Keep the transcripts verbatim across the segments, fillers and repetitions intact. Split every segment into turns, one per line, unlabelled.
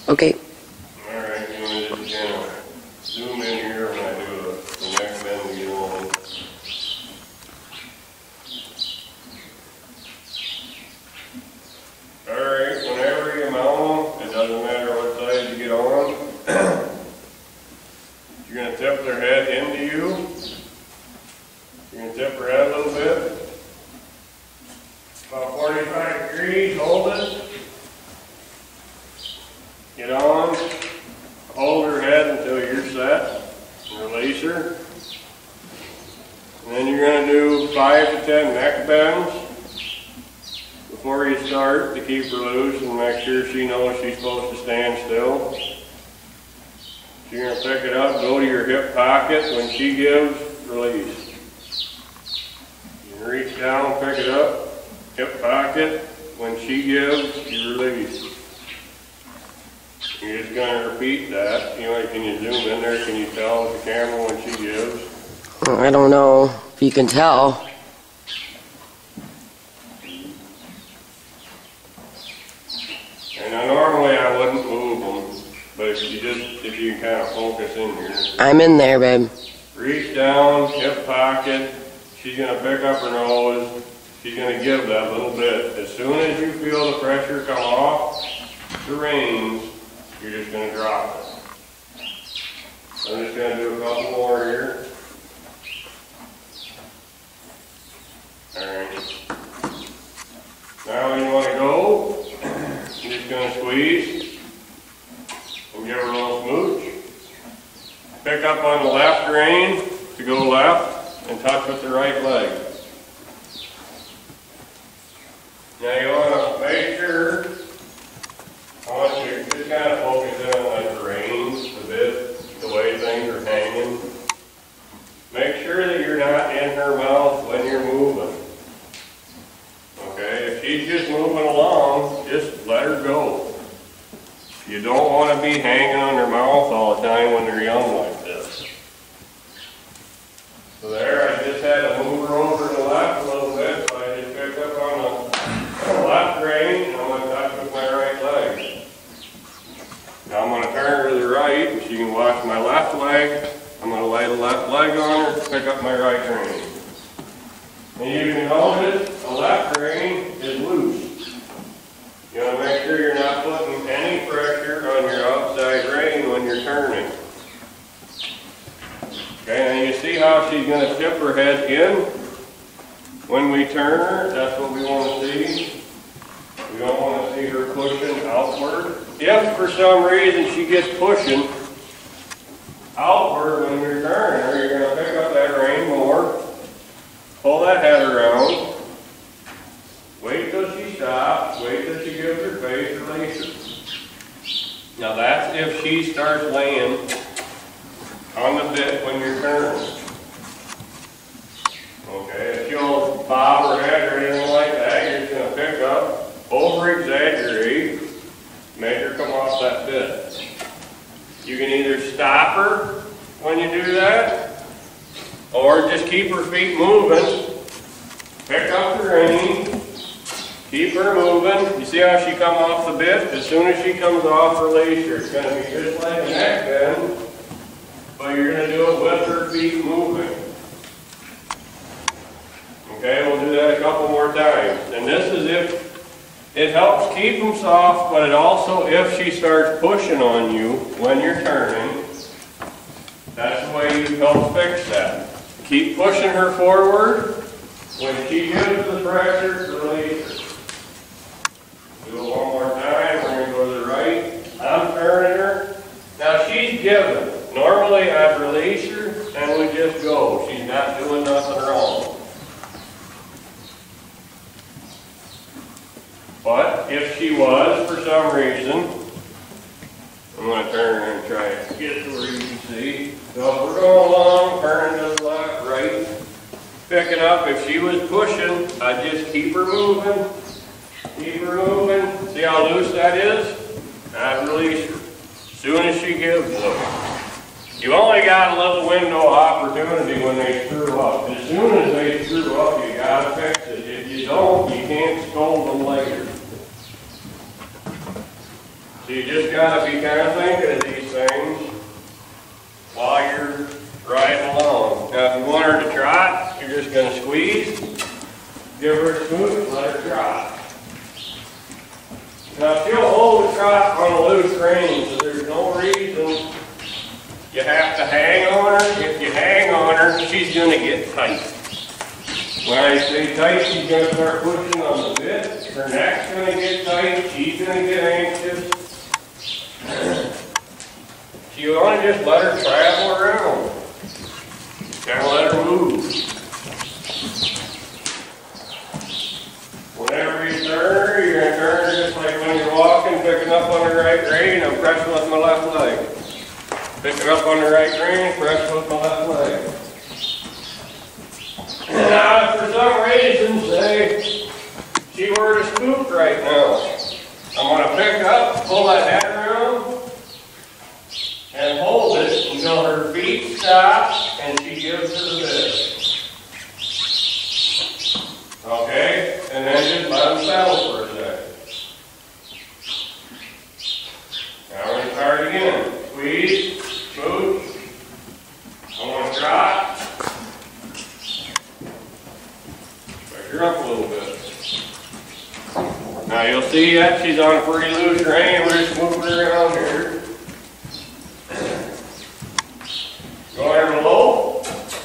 Okay.
Alright, you want to just kind of zoom in here when I do the neck bend to get on. Alright, whenever you mount them, it doesn't matter what side you get on. You're going to tip their head into you. You're going to tip her head a little bit. About forty-five degrees, hold it. Get on. Hold her head until you're set. Release her. And then you're going to do five to ten neck bends before you start to keep her loose and make sure she knows she's supposed to stand still. So you're going to pick it up, go to your hip pocket. When she gives, release. You can reach down, pick it up, hip pocket. When she gives, you release. You're just going to repeat that. You know, can you zoom in there? Can you tell with the camera when she gives?
I don't know if you can tell.
And now normally I wouldn't move them, but if you just, if you can kind of focus in here.
I'm in there, babe.
Reach down, hip pocket. She's going to pick up her nose. She's going to give that little bit. As soon as you feel the pressure come off the reins, you're just going to drop it. I'm just going to do a couple more here. Alright. Now when you want to go, you're just going to squeeze and give her a little smooch. Pick up on the left rein to go left and touch with the right leg. Now you want to make sure, I want you to just kind of focus in on like the reins, the bit, the way things are hanging. Make sure that you're not in her mouth when you're moving. Okay, if she's just moving along, just let her go. You don't want to be hanging on their mouth all the time when they're young like this. So there, I just had to move her over to the left a little bit, so I just picked up on the left rein and I'm going to touch with my right leg. Now I'm going to turn her to the right, and she can watch my left leg. I'm going to lay the left leg on her, pick up my right rein. And you can notice the left rein is loose. You want to make sure you're not putting any pressure on your outside rein when you're turning. Okay, and you see how she's going to tip her head in when we turn her? That's what we want to see. We don't want to see her pushing outward. If for some reason she gets pushing outward when you're turning her, you're going to pick up that rein more, pull that head around, wait till she stops, wait till she gives her face, release her. Now that's if she starts laying on the bit when you're turning. Okay, if she'll bob her head or anything like that, you're just going to pick up, over-exaggerate, make her come off that bit. You can either stop her when you do that, or just keep her feet moving, pick up the rein, keep her moving. You see how she come off the bit? As soon as she comes off, release her. It's going to be just like a neck bend, but you're going to do it with her feet moving. Okay, we'll do that a couple more times. And this is if it helps keep them soft, but it also, if she starts pushing on you when you're turning, that's the way you help fix that. Keep pushing her forward. When she gives the pressure, release her. Do it one more time. We're going to go to the right. I'm turning her. Now she's given. Normally I'd release her and we just go. She's not doing nothing wrong. But if she was, for some reason, I'm going to turn her and try to get to where you can see. So if we're going along, turning to the left, right, picking up. If she was pushing, I'd just keep her moving, keep her moving. See how loose that is? I'd release her. As soon as she gives, look. You only got a little window of opportunity when they screw up. As soon as they screw up, you got to fix it. If you don't, you can't scold them later. So you just gotta be kind of thinking of these things while you're riding along. Now if you want her to trot, you're just gonna squeeze, give her a scoot, let her trot. Now she'll hold the trot on a loose rein, so there's no reason you have to hang on her. If you hang on her, she's gonna get tight. When I say tight, she's gonna start pushing on the bit. Her neck's gonna get tight, she's gonna get anxious. So you want to just let her travel around. Kind of let her move. Whenever you turn her, you're going to turn her just like when you're walking, picking up on the right rein, I'm pressing with my left leg. Picking up on the right rein, pressing with my left leg. Now, if for some reason, say, she were to scoop right now, I'm going to pick up, pull that head around, and hold it until her feet stop and she gives her the bit. Okay? And then just let them settle for a second. Now we're going to start again. Squeeze, smooch. I'm going to trot. Pick her up a little bit. Now you'll see that she's on a pretty loose rein. We're just moving her around here. Go ahead low.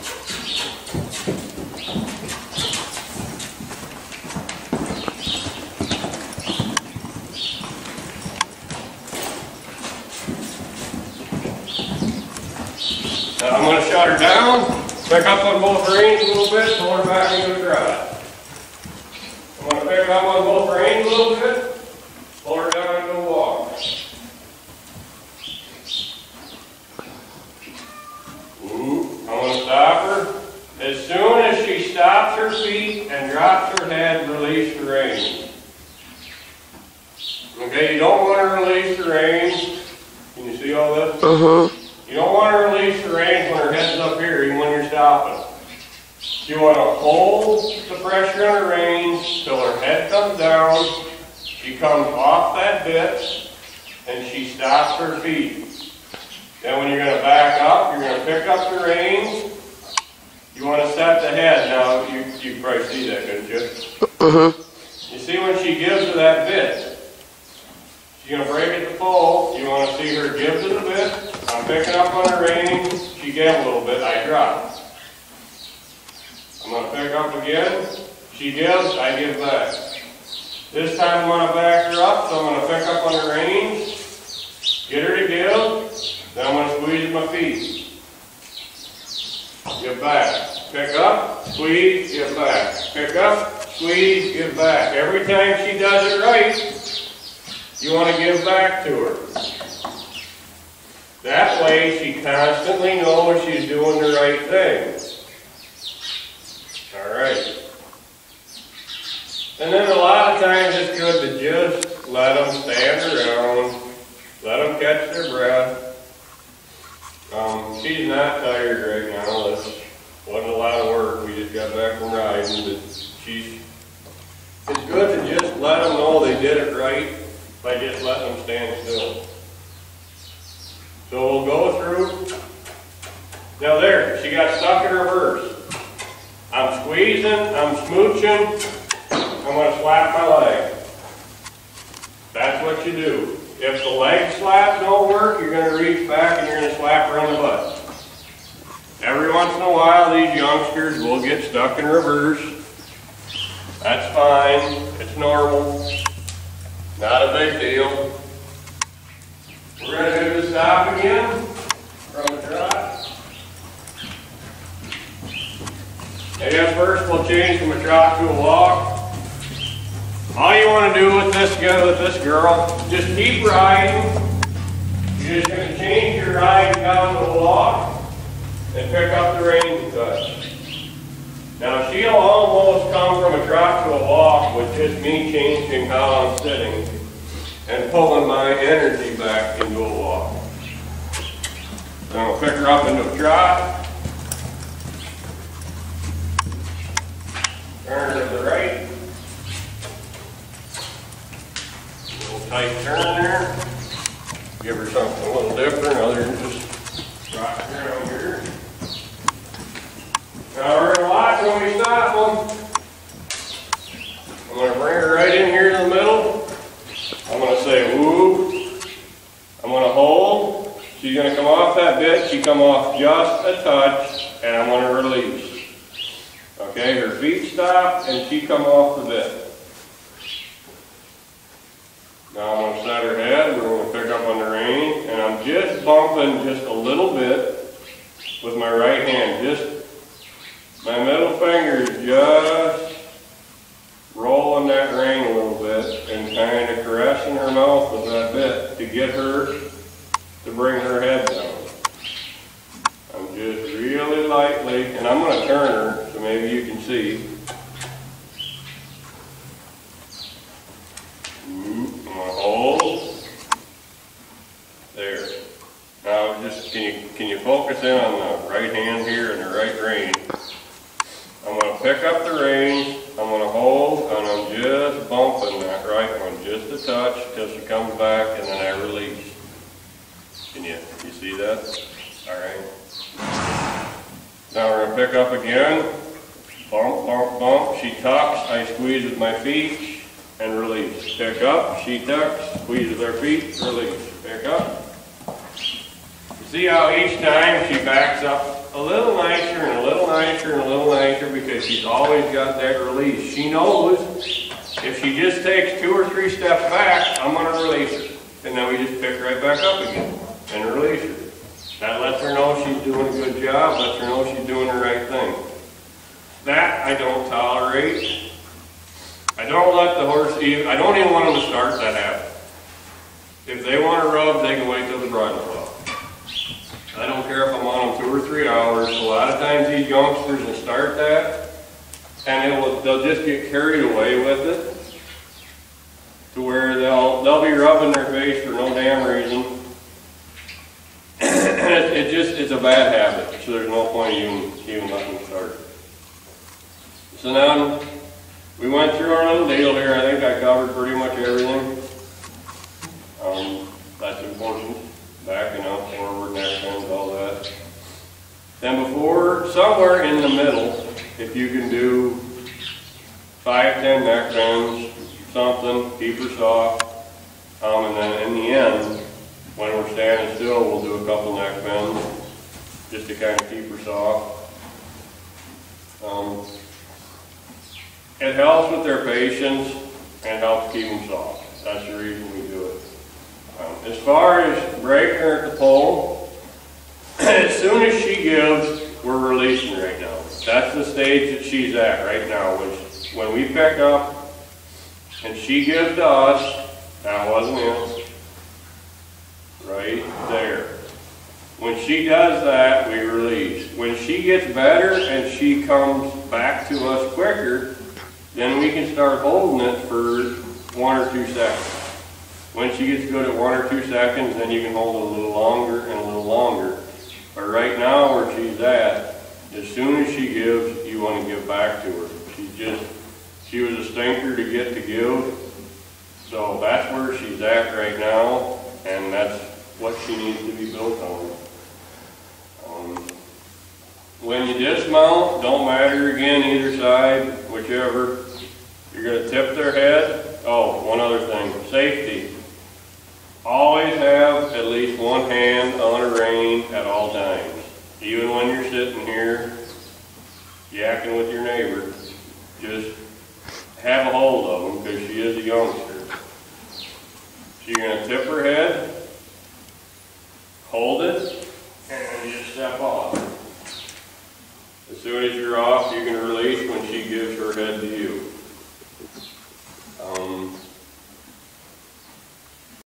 Now I'm going to shut her down, pick up on both reins a little bit, pull her back into a trot. I'm going to pick up on both reins a little bit, pull her down into a walk. I'm going to stop her. As soon as she stops her feet and drops her head, release the reins. Okay, you don't want to release the reins. Can you see all this?
Uh-huh.
You don't want to release the reins when her head's up here, even when you're stopping. You want to hold the pressure on the reins till her head comes down, she comes off that bit, and she stops her feet. Then when you're going to back up, you're going to pick up the reins. You want to set the head. Now, you, you can probably see that, couldn't you?
Uh-huh.
You see when she gives to that bit, she's going to break it to full. You want to see her give to the bit. I'm picking up on the reins. She gave a little bit. I drop. I'm going to pick up again. She gives. I give back. This time I'm going to back her up, so I'm going to pick up on the reins. Get her to give. Then I'm going to squeeze my feet. Give back. Pick up, squeeze, give back. Pick up, squeeze, give back. Every time she does it right, you want to give back to her. That way she constantly knows she's doing the right thing. All right. And then a lot of times it's good to just let them stand around, let them catch their breath. Um, she's not tired right now. This wasn't a lot of work. We just got back from riding. But she's, it's good to just let them know they did it right by just letting them stand still. So we'll go through. Now there, she got stuck in reverse. I'm squeezing, I'm smooching, I'm going to slap my leg. That's what you do. If the leg slap don't work, you're going to reach back and you're going to slap her on the butt. Every once in a while, these youngsters will get stuck in reverse. That's fine. It's normal. Not a big deal. We're going to do the stop again from the trot. And then first we'll change from a trot to a walk. All you want to do with this go with this girl, just keep riding. You're just going to change your ride down to a walk and pick up the reins a touch. Now she'll almost come from a trot to a walk with just me changing how I'm sitting and pulling my energy back into a walk. Then I'll pick her up into a trot. Turn her to the right. Little tight turn there. give her something a little different other than just rocking around here. Now we're gonna watch when we stop them. I'm going to bring her right in here to the middle. I'm going to say whoop. I'm going to hold. She's going to come off that bit. She come off just a touch, and I'm going to release. Okay, her feet stop, and she come off the bit. Now I'm going to set her head. We're going to pick up on the rein, and I'm just bumping just a little bit with my right hand. Just my middle finger is just rolling that rein a little bit and kind of caressing her mouth with that bit to get her to bring her head down. I'm just really lightly, and I'm going to turn her so maybe you can see. I'm going to hold. There. Now just, can you, can you focus in on the right hand here and the right rein? I'm going to pick up the reins, I'm going to hold, and I'm just bumping that right one just a touch till she comes back, and then I release. Can you, you see that? All right. Now we're going to pick up again. Bump, bump, bump. She tucks, I squeeze with my feet, and release. Pick up, she tucks, squeeze with her feet, release. Pick up. See how each time she backs up a little nicer and a little nicer and a little nicer because she's always got that release. She knows if she just takes two or three steps back, I'm going to release her. And then we just pick right back up again and release her. That lets her know she's doing a good job, lets her know she's doing the right thing. That I don't tolerate. I don't let the horse even, I don't even want them to start that habit. If they want to rub, they can wait till the bridle off. I don't care if I'm on them two or three hours. A lot of times these youngsters will start that, and it will, they'll just get carried away with it, to where they'll they'll be rubbing their face for no damn reason. And it, it just it's a bad habit. So there's no point even even letting them start. So now we went through our little deal here. I think I covered pretty much everything. Um, that's important. Backing up, forward, neck bends, all that. Then before, somewhere in the middle, if you can do five, ten neck bends, something, keep her soft. Um, and then in the end, when we're standing still, we'll do a couple neck bends, just to kind of keep her soft. Um, it helps with their patience and helps keep them soft. That's the reason we do it. Um, as far as breaking her at the pole, as soon as she gives, we're releasing right now. That's the stage that she's at right now. Which, when we pick up and she gives to us, that wasn't it. Right there. When she does that, we release. When she gets better and she comes back to us quicker, then we can start holding it for one or two seconds. When she gets good at one or two seconds, then you can hold it a little longer and a little longer. But right now, where she's at, as soon as she gives, you want to give back to her. She's just, she was a stinker to get to give. So that's where she's at right now, and that's what she needs to be built on. Um, when you dismount, don't matter again, either side, whichever. You're going to tip their head. Oh, one other thing, safety. Always have at least one hand on a rein at all times. Even when you're sitting here yakking with your neighbor, just have a hold of them because she is a youngster. So you're going to tip her head, hold it, and then just step off. As soon as you're off, you can release when she gives her head to you.